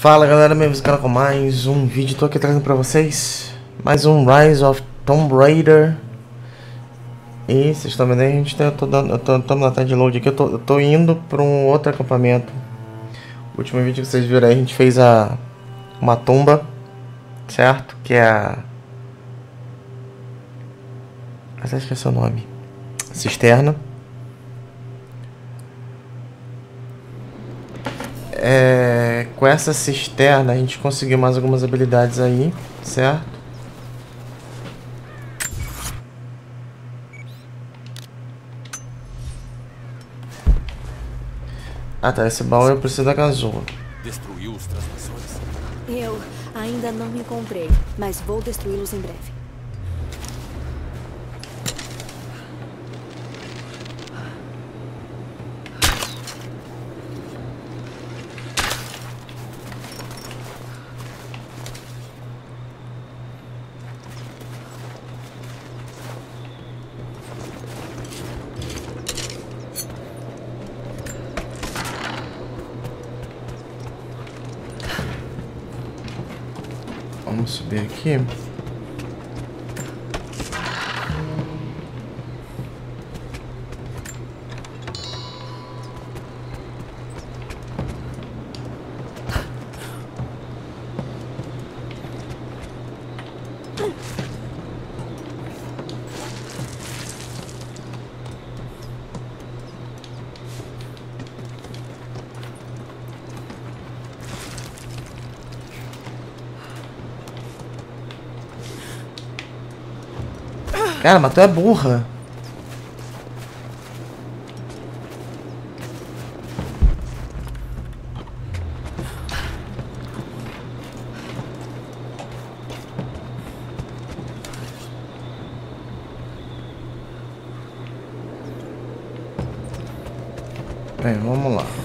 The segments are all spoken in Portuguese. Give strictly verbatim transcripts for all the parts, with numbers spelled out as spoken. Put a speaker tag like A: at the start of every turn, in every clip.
A: Fala galera, bem-vindos ao canal com mais um vídeo. Tô aqui trazendo pra vocês mais um Rise of Tomb Raider. E vocês estão vendo aí, a gente tá, eu tô dando, eu tô, tô na tela de load aqui, eu tô, eu tô indo pra um outro acampamento. O último vídeo que vocês viram aí, a gente fez a uma tumba, certo? Que é a... até esqueci o nome. Cisterna. É, com essa cisterna a gente conseguiu mais algumas habilidades aí, certo? Ah tá, esse baú eu preciso da gazula.
B: Destruiu os transmissores?
C: Eu ainda não encontrei, mas vou destruí-los em breve.
A: Vamos subir aqui. Cara, mas tu é burra. Bem, vamos lá.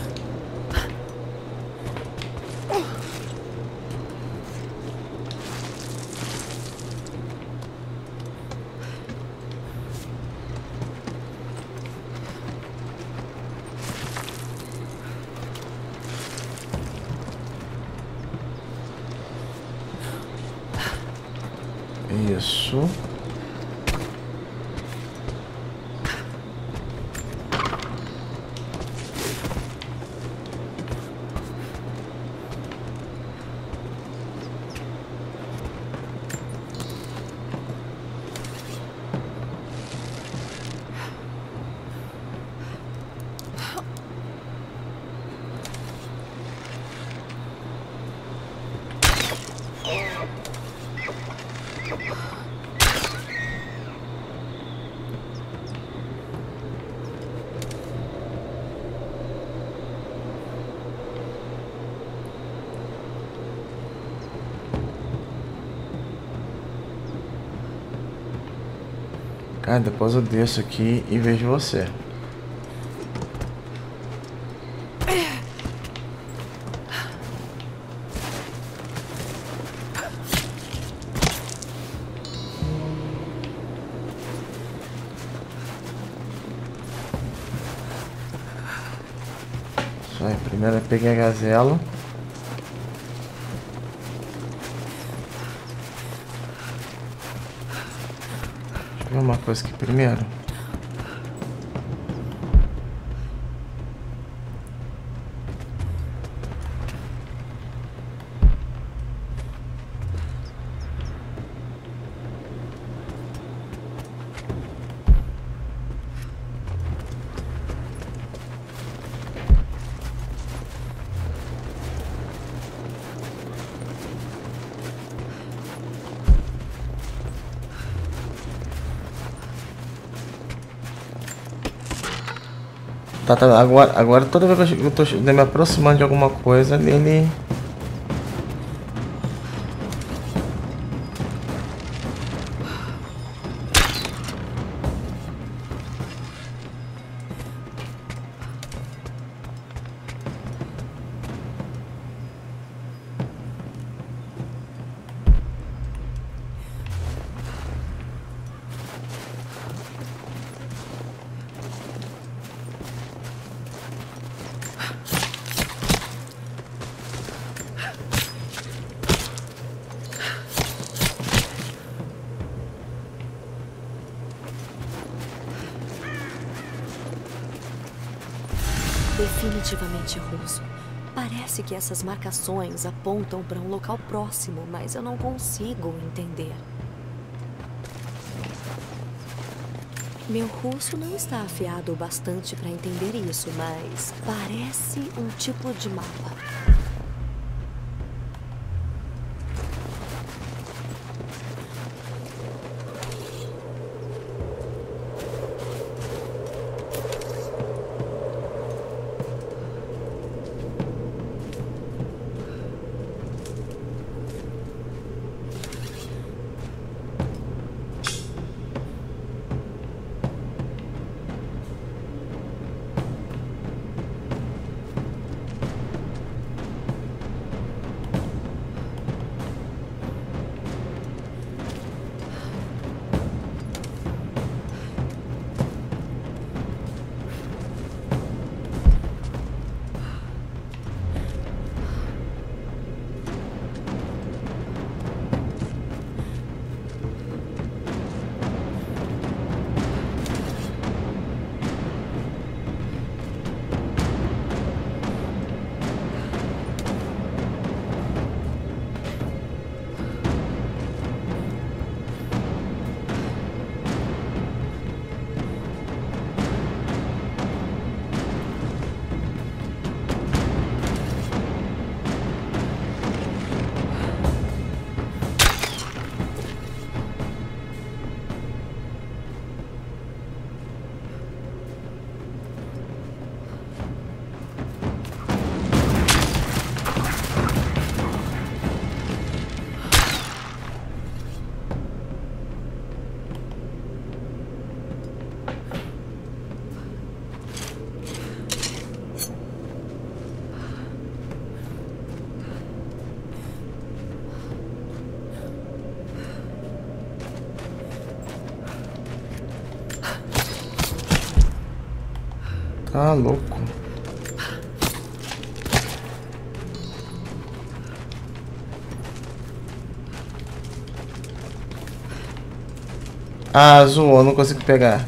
A: Isso. Cara, depois eu desço aqui e vejo você. Isso aí, primeiro eu peguei a gazela. Uma coisa aqui primeiro. Tá, tá, agora, agora toda vez que eu tô me aproximando de alguma coisa, ele...
C: definitivamente russo. Parece que essas marcações apontam para um local próximo, mas eu não consigo entender. Meu russo não está afiado o bastante para entender isso, mas parece um tipo de mapa.
A: Tá louco. Ah, zoou, não consigo pegar.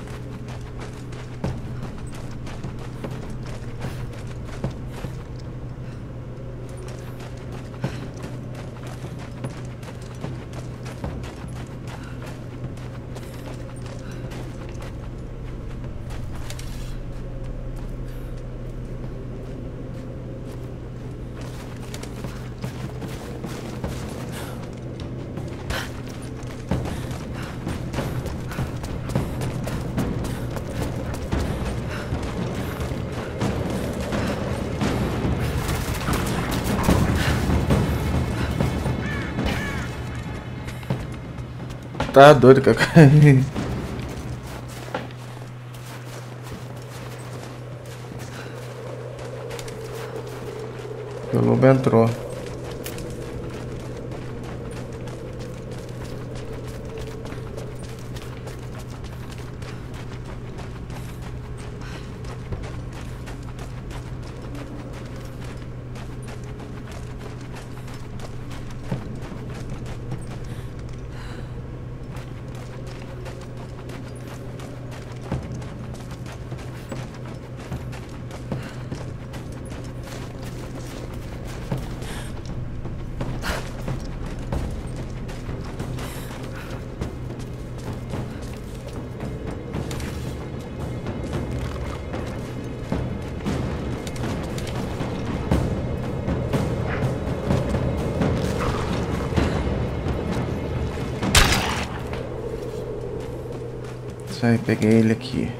A: Tá doido, cara. O lobo entrou. Isso aí, peguei ele aqui.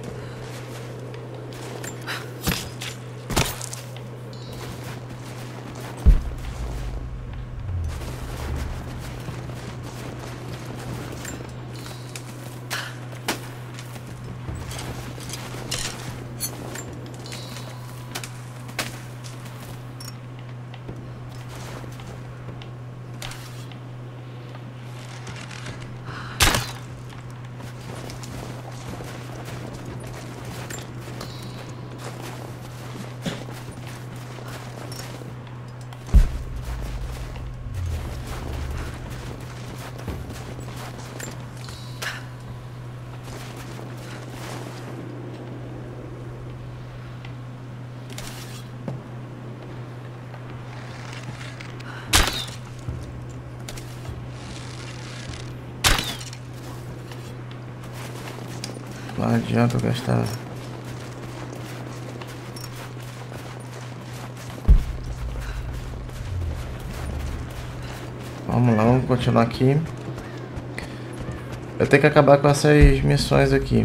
A: Não adianta eu gastar. Vamos lá, vamos continuar aqui. Eu tenho que acabar com essas missões aqui.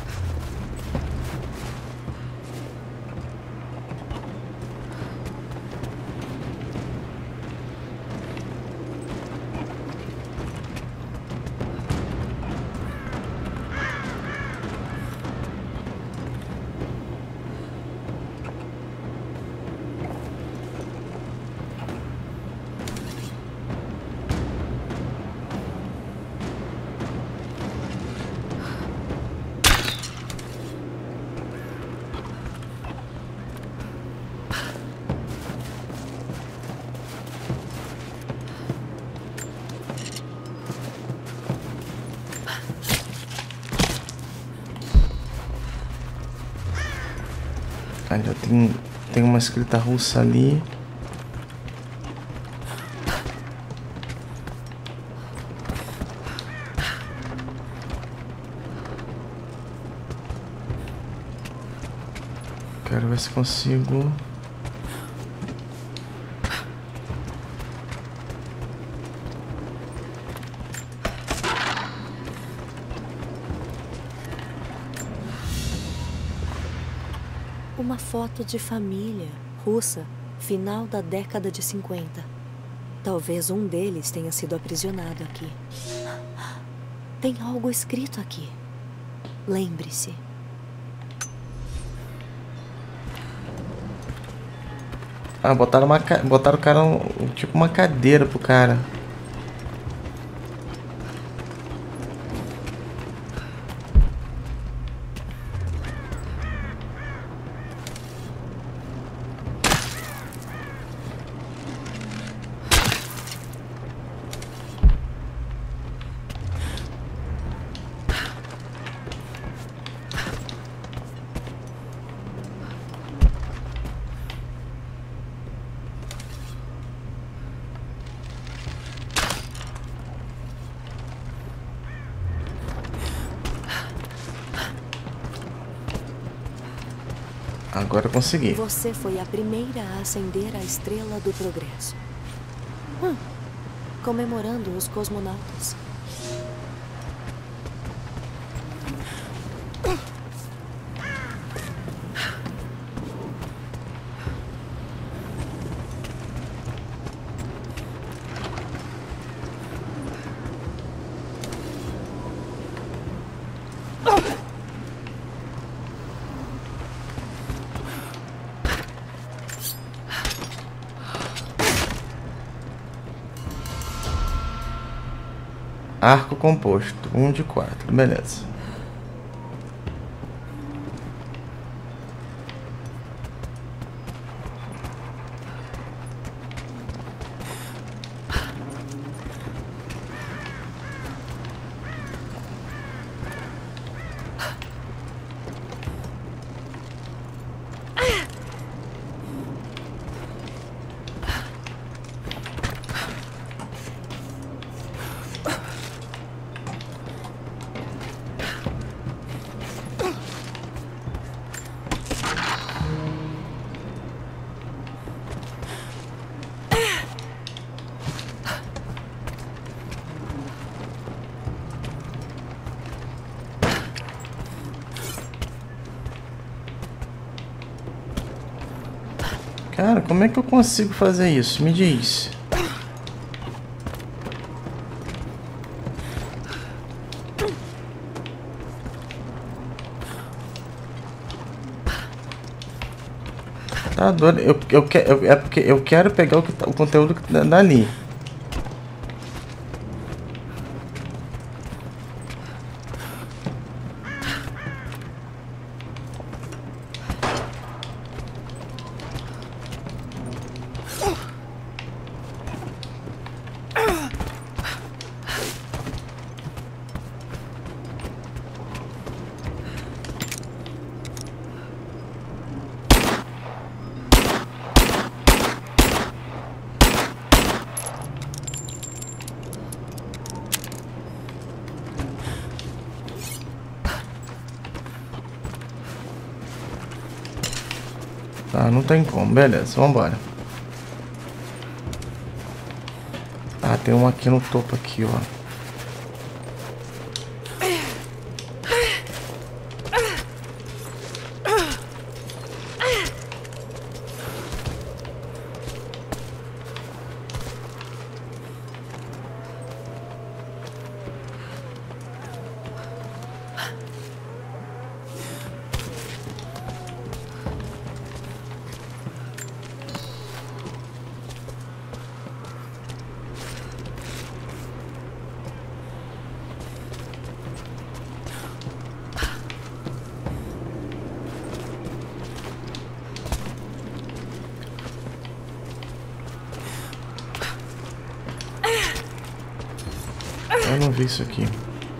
A: Ainda tem, tem uma escrita russa ali. Quero ver se consigo.
C: Uma foto de família russa, final da década de cinquenta. Talvez um deles tenha sido aprisionado aqui. Tem algo escrito aqui. Lembre-se.
A: Ah, botaram uma botaram o cara um, tipo uma cadeira pro cara. Agora eu consegui.
C: Você foi a primeira a acender a estrela do progresso. Hum, comemorando os cosmonautas.
A: Arco composto, um de quatro, beleza. Cara, como é que eu consigo fazer isso? Me diz. Tá doido. Eu, eu, eu, é porque eu quero pegar o, que tá, o conteúdo que tá dali. Tá, não tem como. Beleza, vambora. Ah, tem um aqui no topo aqui, ó. Eu não vi isso aqui.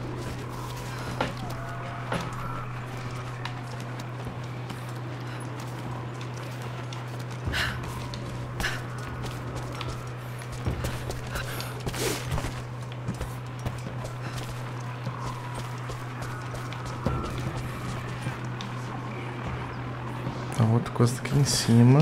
A: A outra coisa tá aqui em cima.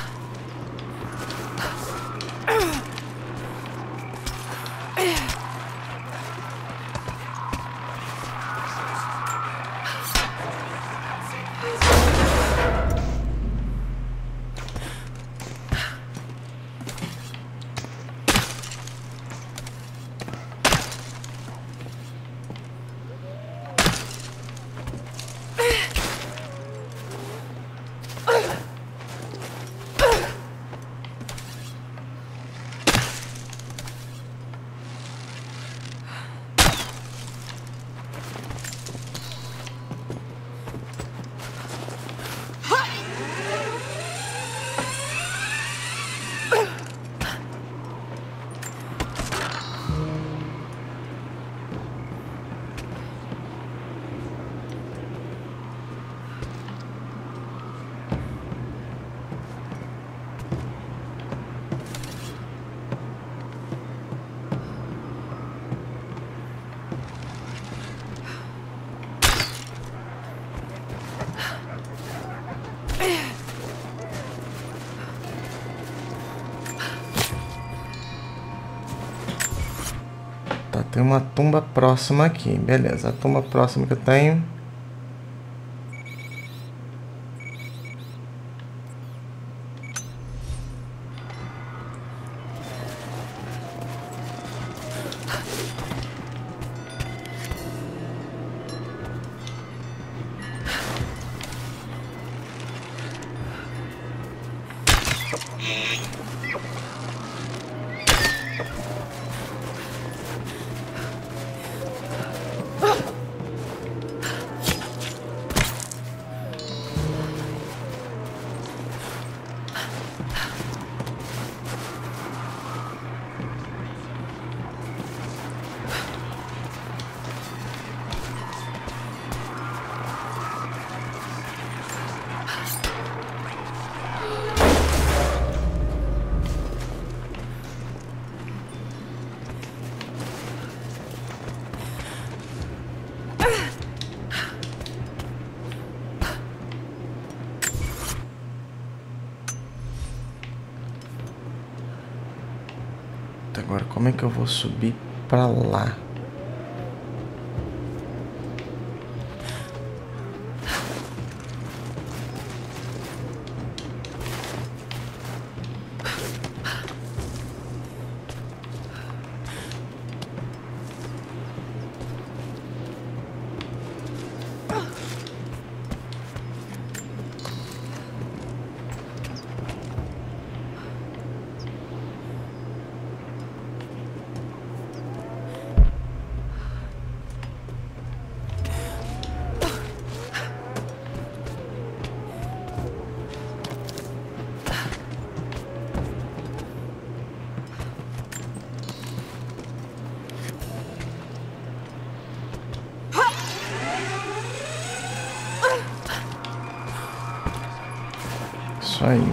A: Tá, tem uma tumba próxima aqui. Beleza, a tumba próxima que eu tenho. Agora, como é que eu vou subir pra lá? Isso aí.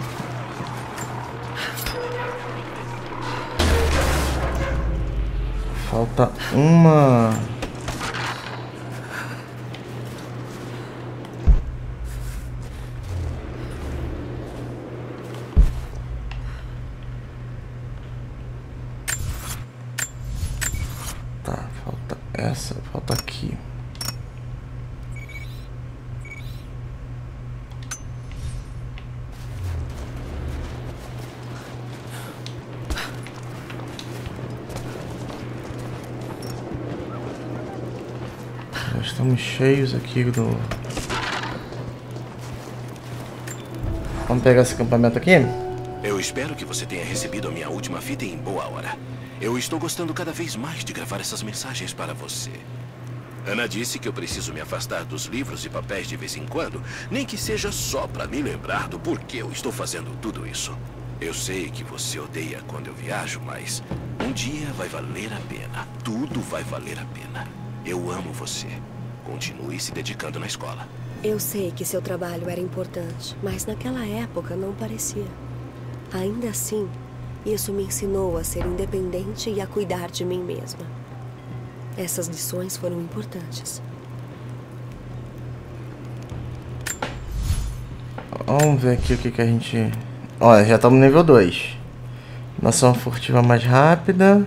A: Falta uma. Volta aqui. Já estamos cheios aqui do... Vamos pegar esse acampamento aqui?
B: Eu espero que você tenha recebido a minha última fita em boa hora. Eu estou gostando cada vez mais de gravar essas mensagens para você. Ana disse que eu preciso me afastar dos livros e papéis de vez em quando, nem que seja só para me lembrar do porquê eu estou fazendo tudo isso. Eu sei que você odeia quando eu viajo, mas um dia vai valer a pena. Tudo vai valer a pena. Eu amo você. Continue se dedicando na escola.
C: Eu sei que seu trabalho era importante, mas naquela época não parecia. Ainda assim, isso me ensinou a ser independente e a cuidar de mim mesma. Essas lições foram importantes.
A: Vamos ver aqui o que, que a gente... Olha, já estamos no nível dois. Nação furtiva mais rápida.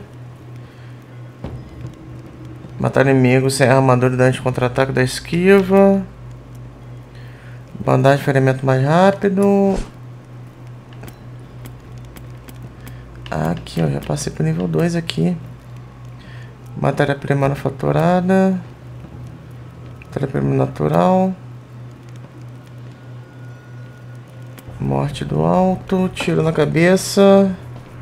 A: Matar inimigo sem armadura durante contra-ataque da esquiva. Bandagem de ferimento mais rápido. Aqui, ó, já passei pro nível dois aqui. Matéria-prima manufaturada. Matéria-prima natural. Morte do alto. Tiro na cabeça.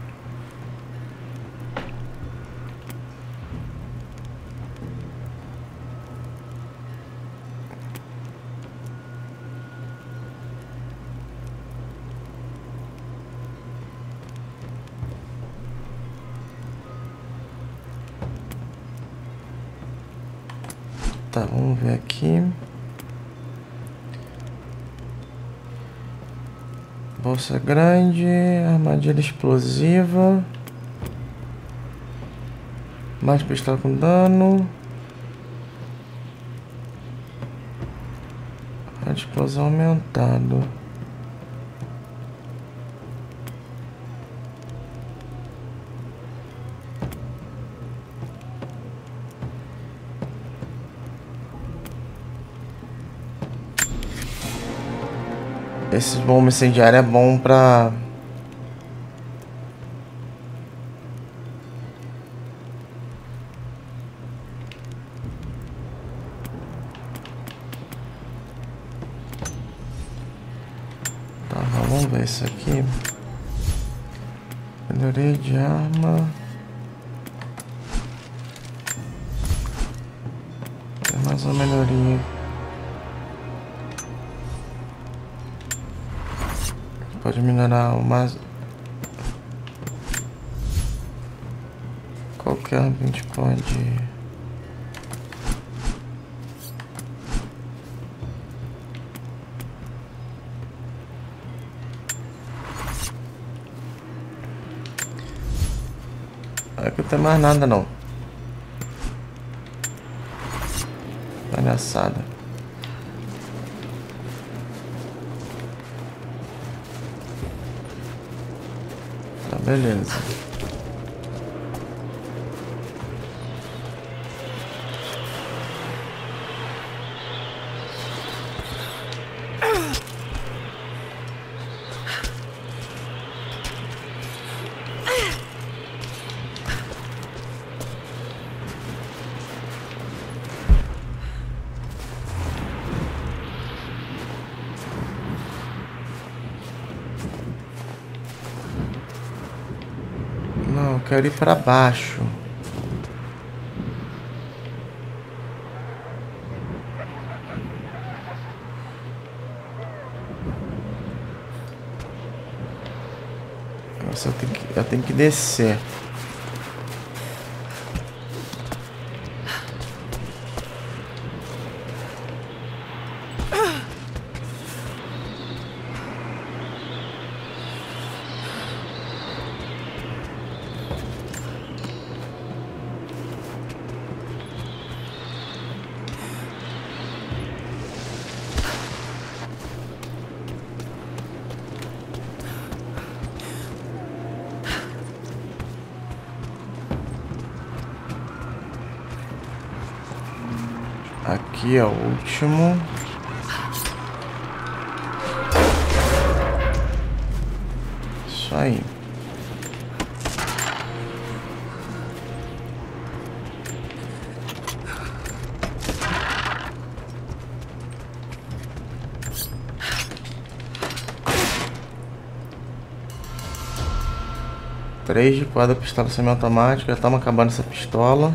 A: Tá, vamos ver aqui. Bolsa grande, armadilha explosiva. Mais pistola com dano. A explosão aumentado. Esse bomba incendiário é bom pra... Tá, vamos ver isso aqui. Melhoria de arma. Tem mais uma melhoria. Pode minerar o mais... Qualquer arma a gente pode... Aqui não tem mais nada não. Palhaçada. Tá, beleza. Não, eu quero ir pra baixo. Nossa, eu tenho que, eu tenho que descer. Aqui é o último. Isso aí. Três de quadra pistola semiautomática. Já estamos acabando essa pistola.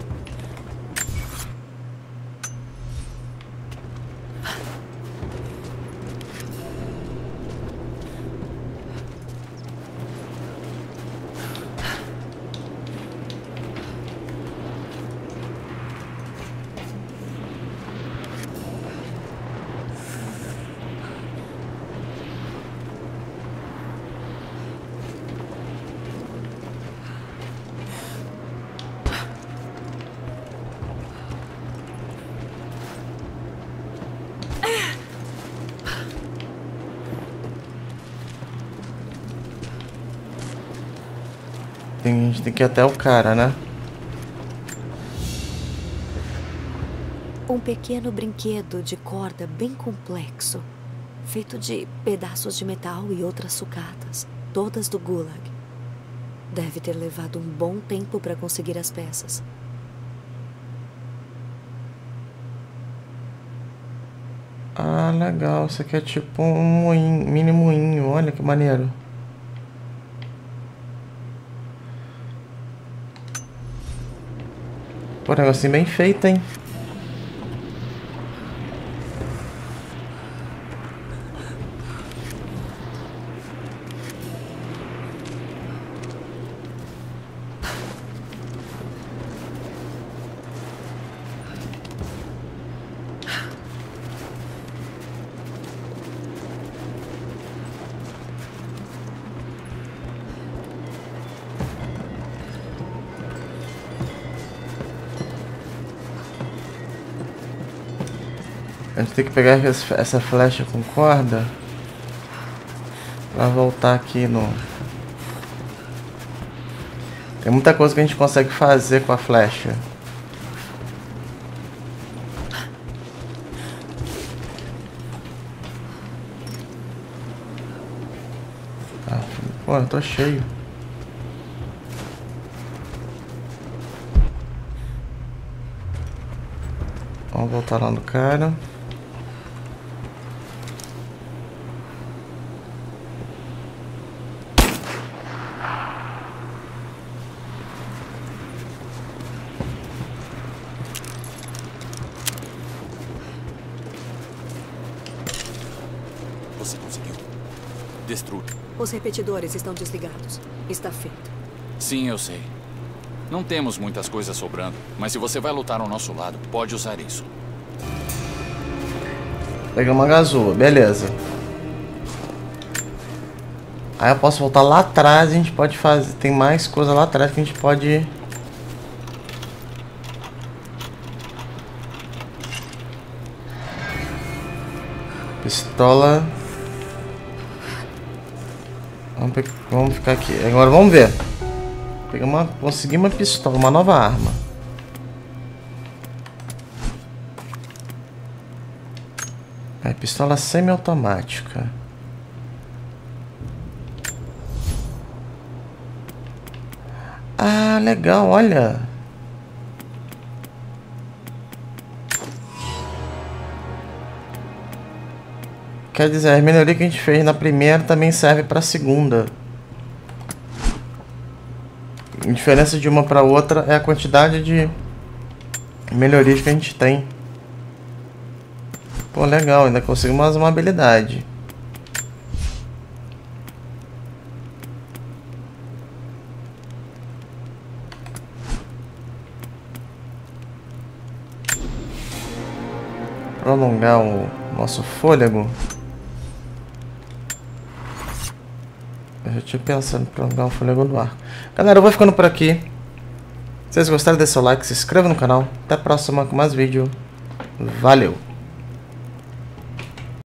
A: A gente tem que ir até o cara, né?
C: Um pequeno brinquedo de corda bem complexo, feito de pedaços de metal e outras sucatas, todas do Gulag. Deve ter levado um bom tempo para conseguir as peças.
A: Ah, legal. Isso aqui é tipo um moinho, mini moinho. Olha que maneiro. Pô, negocinho bem feito, hein? A gente tem que pegar essa flecha com corda pra voltar aqui no... Tem muita coisa que a gente consegue fazer com a flecha. Ah, pô, eu tô cheio. Vamos voltar lá no cara.
D: Você conseguiu? Destrua.
C: Os repetidores estão desligados. Está feito.
D: Sim, eu sei. Não temos muitas coisas sobrando, mas se você vai lutar ao nosso lado, pode usar isso.
A: Peguei uma gazua, beleza. Aí eu posso voltar lá atrás e a gente pode fazer... Tem mais coisa lá atrás que a gente pode... Pistola... Vamos, pe... vamos ficar aqui. Agora vamos ver. Peguei uma... Consegui uma pistola, uma nova arma. É, pistola semiautomática. Ah, legal, olha. Quer dizer, a melhoria que a gente fez na primeira também serve para a segunda. A diferença de uma para outra é a quantidade de melhorias que a gente tem. Pô, legal, ainda consigo mais uma habilidade. Prolongar o nosso fôlego. Eu já tinha pensado em prolongar o fôlego no ar. Galera, eu vou ficando por aqui. Se vocês gostaram, deixe seu like, se inscreva no canal. Até a próxima com mais vídeo. Valeu!